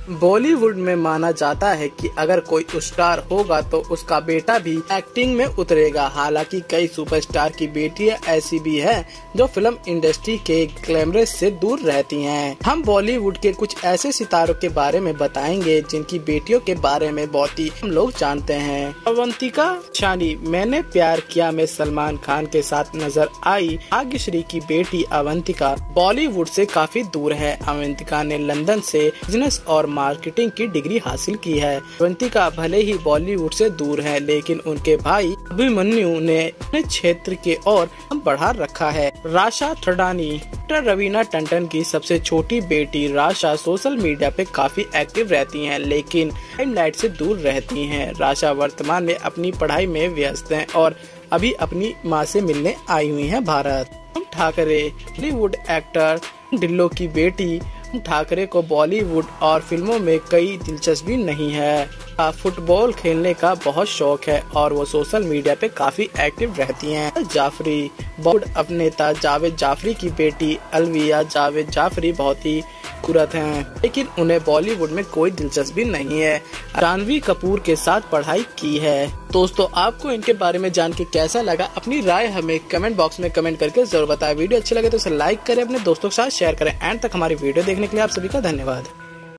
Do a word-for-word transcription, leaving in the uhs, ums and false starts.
बॉलीवुड में माना जाता है कि अगर कोई स्टार होगा तो उसका बेटा भी एक्टिंग में उतरेगा। हालांकि कई सुपरस्टार की बेटियां ऐसी भी हैं जो फिल्म इंडस्ट्री के ग्लैमरस से दूर रहती हैं। हम बॉलीवुड के कुछ ऐसे सितारों के बारे में बताएंगे जिनकी बेटियों के बारे में बहुत ही हम लोग जानते हैं। अवंतिका शानी मैंने प्यार किया में सलमान खान के साथ नजर आई भाग्यश्री की बेटी अवंतिका बॉलीवुड से काफी दूर है। अवंतिका ने लंदन से बिजनेस और मार्केटिंग की डिग्री हासिल की है। अवंतिका भले ही बॉलीवुड से दूर है, लेकिन उनके भाई अभिमन्यु ने अपने क्षेत्र के ओर बढ़ा रखा है। राशा थडानी डॉक्टर रवीना टंडन की सबसे छोटी बेटी राशा सोशल मीडिया पे काफी एक्टिव रहती हैं, लेकिन लाइमलाइट से दूर रहती हैं। राशा वर्तमान में अपनी पढ़ाई में व्यस्त हैं और अभी अपनी मां से मिलने आई हुई हैं भारत। ठाकरे बॉलीवुड एक्टर ढिल्लो की बेटी ठाकरे को बॉलीवुड और फिल्मों में कई दिलचस्पी नहीं है। फुटबॉल खेलने का बहुत शौक है और वो सोशल मीडिया पे काफी एक्टिव रहती हैं। जाफरी बॉलीवुड अभिनेता जावेद जाफरी की बेटी अलविया जावेद जाफरी बहुत ही खूबसूरत हैं, लेकिन उन्हें बॉलीवुड में कोई दिलचस्पी नहीं है। रणबीर कपूर के साथ पढ़ाई की है। दोस्तों, आपको इनके बारे में जान के कैसा लगा? अपनी राय हमें कमेंट बॉक्स में कमेंट करके जरूर बताएं। वीडियो अच्छी लगे तो इसे लाइक करें, अपने दोस्तों के साथ शेयर करें। एंड तक हमारी वीडियो देखने के लिए आप सभी का धन्यवाद।